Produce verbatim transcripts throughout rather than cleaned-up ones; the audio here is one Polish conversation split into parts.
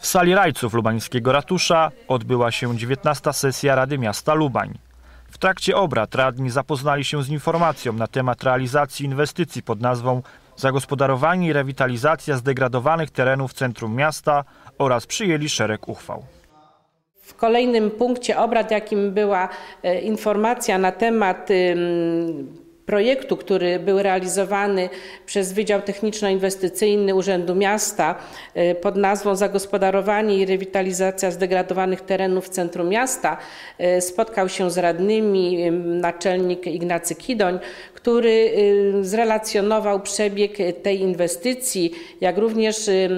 W sali Rajców lubańskiego ratusza odbyła się dziewiętnasta sesja Rady Miasta Lubań. W trakcie obrad radni zapoznali się z informacją na temat realizacji inwestycji pod nazwą Zagospodarowanie i rewitalizacja zdegradowanych terenów centrum miasta oraz przyjęli szereg uchwał. W kolejnym punkcie obrad, jakim była informacja na temat projektu, który był realizowany przez Wydział Techniczno-Inwestycyjny Urzędu Miasta pod nazwą Zagospodarowanie i rewitalizacja zdegradowanych terenów w centrum miasta, spotkał się z radnymi naczelnik Ignacy Kidoń, który zrelacjonował przebieg tej inwestycji, jak również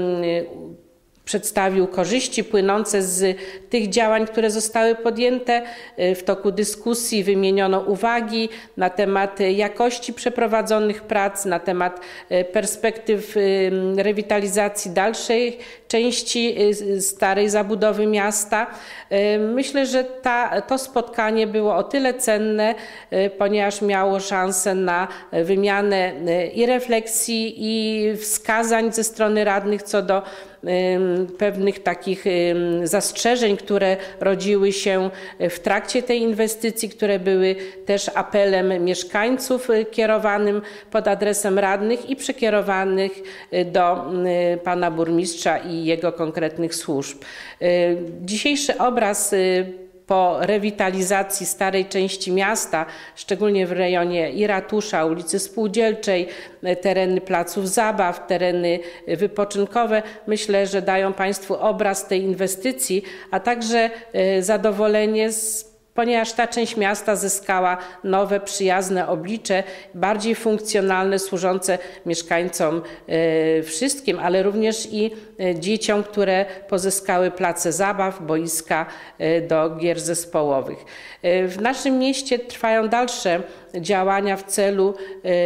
przedstawił korzyści płynące z tych działań, które zostały podjęte. W toku dyskusji wymieniono uwagi na temat jakości przeprowadzonych prac, na temat perspektyw rewitalizacji dalszej części starej zabudowy miasta. Myślę, że ta, to spotkanie było o tyle cenne, ponieważ miało szansę na wymianę i refleksji, i wskazań ze strony radnych co do pewnych takich zastrzeżeń, które rodziły się w trakcie tej inwestycji, które były też apelem mieszkańców kierowanym pod adresem radnych i przekierowanych do pana burmistrza i jego konkretnych służb. Dzisiejszy obraz po rewitalizacji starej części miasta, szczególnie w rejonie i ratusza, ulicy Spółdzielczej, tereny placów zabaw, tereny wypoczynkowe, myślę, że dają Państwu obraz tej inwestycji, a także zadowolenie z ponieważ ta część miasta zyskała nowe, przyjazne oblicze, bardziej funkcjonalne, służące mieszkańcom wszystkim, ale również i dzieciom, które pozyskały place zabaw, boiska do gier zespołowych. W naszym mieście trwają dalsze działania w celu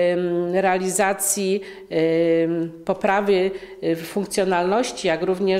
realizacji poprawy funkcjonalności, jak również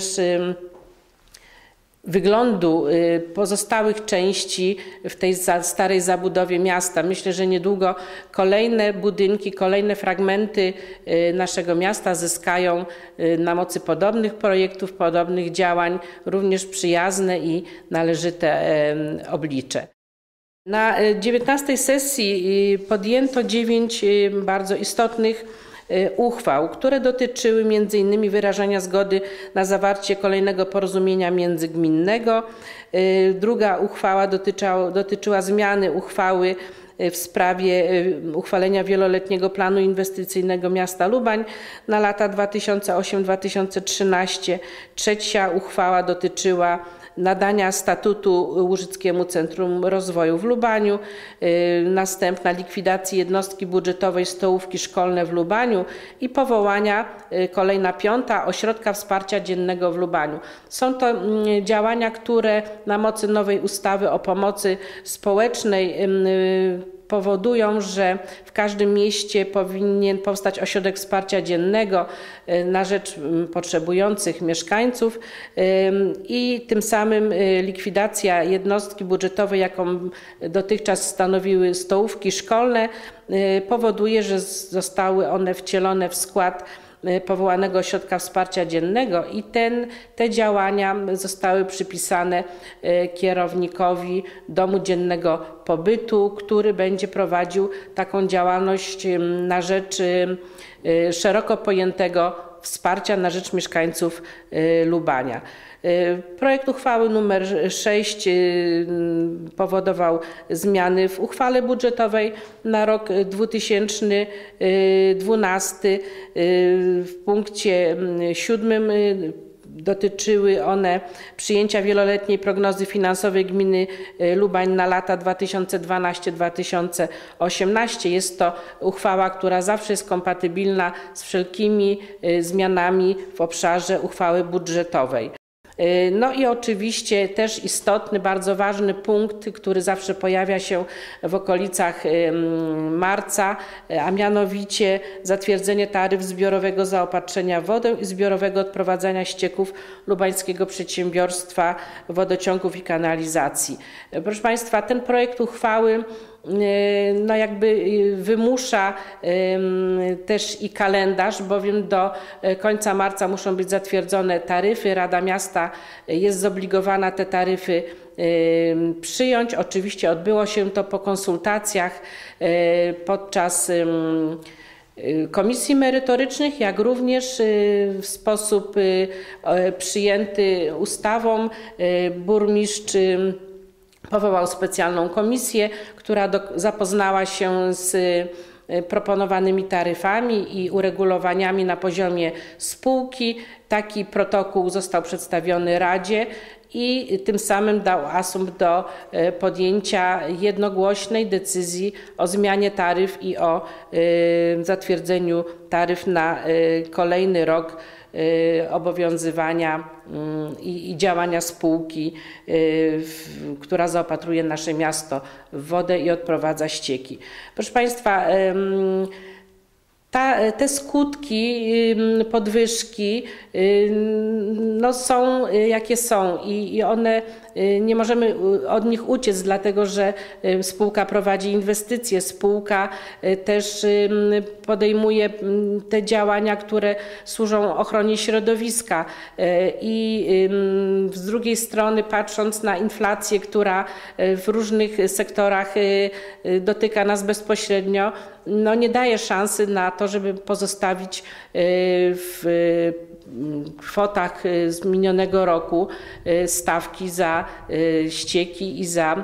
wyglądu pozostałych części w tej starej zabudowie miasta. Myślę, że niedługo kolejne budynki, kolejne fragmenty naszego miasta zyskają na mocy podobnych projektów, podobnych działań również przyjazne i należyte oblicze. Na dziewiętnastej sesji podjęto dziewięć bardzo istotnych uchwał, które dotyczyły między innymi wyrażania zgody na zawarcie kolejnego porozumienia międzygminnego. Druga uchwała dotyczyła, dotyczyła zmiany uchwały w sprawie uchwalenia wieloletniego planu inwestycyjnego miasta Lubań na lata dwa tysiące ósmy do dwa tysiące trzynastego. Trzecia uchwała dotyczyła nadania statutu Łużyckiemu Centrum Rozwoju w Lubaniu, następna likwidacji jednostki budżetowej stołówki szkolne w Lubaniu i powołania, kolejna piąta, ośrodka wsparcia dziennego w Lubaniu. Są to działania, które na mocy nowej ustawy o pomocy społecznej powodują, że w każdym mieście powinien powstać ośrodek wsparcia dziennego na rzecz potrzebujących mieszkańców i tym samym likwidacja jednostki budżetowej, jaką dotychczas stanowiły stołówki szkolne, powoduje, że zostały one wcielone w skład powołanego ośrodka wsparcia dziennego i ten, te działania zostały przypisane kierownikowi domu dziennego pobytu, który będzie prowadził taką działalność na rzecz szeroko pojętego wsparcia na rzecz mieszkańców Lubania. Projekt uchwały numer sześć powodował zmiany w uchwale budżetowej na rok dwa tysiące dwunasty. W punkcie siódmym dotyczyły one przyjęcia wieloletniej prognozy finansowej gminy Lubań na lata dwa tysiące dwunasty do dwa tysiące osiemnastego. Jest to uchwała, która zawsze jest kompatybilna z wszelkimi zmianami w obszarze uchwały budżetowej. No i oczywiście też istotny, bardzo ważny punkt, który zawsze pojawia się w okolicach marca, a mianowicie zatwierdzenie taryf zbiorowego zaopatrzenia w wodę i zbiorowego odprowadzania ścieków Lubańskiego Przedsiębiorstwa Wodociągów i Kanalizacji. Proszę Państwa, ten projekt uchwały no jakby wymusza też i kalendarz, bowiem do końca marca muszą być zatwierdzone taryfy. Rada Miasta jest zobligowana te taryfy przyjąć. Oczywiście odbyło się to po konsultacjach podczas komisji merytorycznych, jak również w sposób przyjęty ustawą burmistrz powołał specjalną komisję, która do, zapoznała się z proponowanymi taryfami i uregulowaniami na poziomie spółki. Taki protokół został przedstawiony Radzie i tym samym dał asumpt do podjęcia jednogłośnej decyzji o zmianie taryf i o zatwierdzeniu taryf na kolejny rok obowiązywania i, i działania spółki, w, która zaopatruje nasze miasto w wodę i odprowadza ścieki. Proszę Państwa, Ta, te skutki podwyżki no są jakie są i, i one nie możemy od nich uciec, dlatego że spółka prowadzi inwestycje, spółka też podejmuje te działania, które służą ochronie środowiska i z drugiej strony, patrząc na inflację, która w różnych sektorach dotyka nas bezpośrednio, no nie daje szansy na to, żeby pozostawić w kwotach z minionego roku stawki za ścieki i za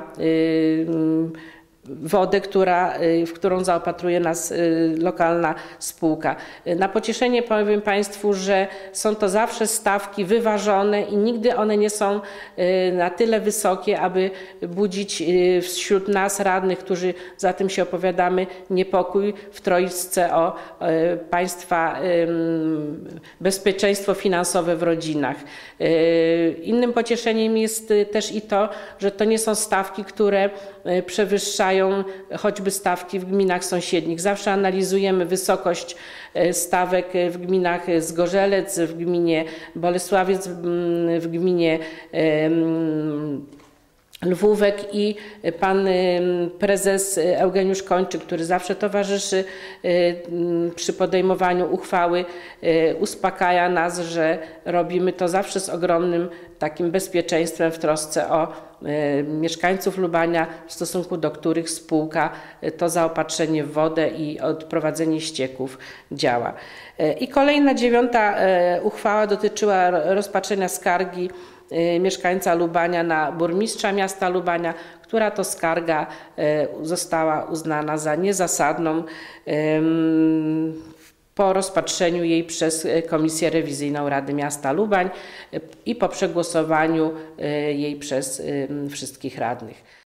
wodę, która, w którą zaopatruje nas lokalna spółka. Na pocieszenie powiem Państwu, że są to zawsze stawki wyważone i nigdy one nie są na tyle wysokie, aby budzić wśród nas radnych, którzy za tym się opowiadamy, niepokój w trosce o Państwa bezpieczeństwo finansowe w rodzinach. Innym pocieszeniem jest też i to, że to nie są stawki, które przewyższają choćby stawki w gminach sąsiednich. Zawsze analizujemy wysokość stawek w gminach Zgorzelec, w gminie Bolesławiec, w gminie Lwówek i pan prezes Eugeniusz Kończyk, który zawsze towarzyszy przy podejmowaniu uchwały, uspokaja nas, że robimy to zawsze z ogromnym takim bezpieczeństwem w trosce o mieszkańców Lubania, w stosunku do których spółka to zaopatrzenie w wodę i odprowadzenie ścieków działa. I kolejna, dziewiąta uchwała dotyczyła rozpatrzenia skargi mieszkańca Lubania na burmistrza miasta Lubania, która to skarga została uznana za niezasadną po rozpatrzeniu jej przez Komisję Rewizyjną Rady Miasta Lubań i po przegłosowaniu jej przez wszystkich radnych.